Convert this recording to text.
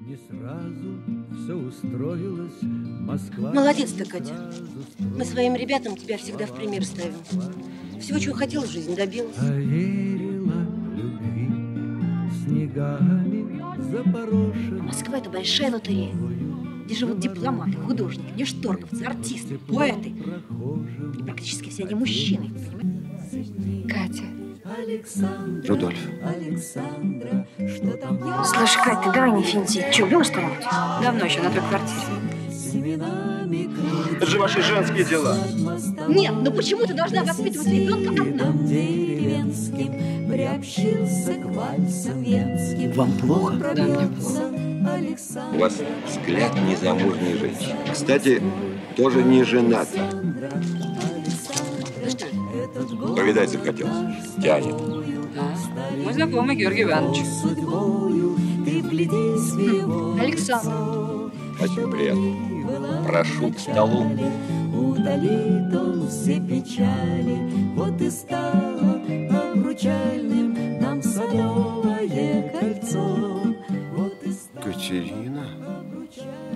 Не сразу все устроилось, Москва. Молодец ты, Катя. Мы своим ребятам тебя всегда в пример ставим. Всего, чего хотел в жизни, добилась. Поверила в любви снегами запорошена. Москва – это большая лотерея, где живут дипломаты, художники, внешторговцы, артисты, поэты. И практически все они мужчины. Катя. Рудольф. Слушай, Кать, ты давай не финти. Че, было что-нибудь? Давно еще на той квартире. Это же ваши женские дела. Нет, ну почему ты должна воспитывать ребенка одна? Вам плохо? Да, мне плохо. У вас взгляд незамужней женщины. Кстати, тоже не женат. Ну что, Повидать захотел. Тянет. Мой знакомый Георгий Иванович. Александр. Очень приятно. Прошу к столу. Удалит он все печали, вот и стало обручальным нам садовое кольцо. Катерина?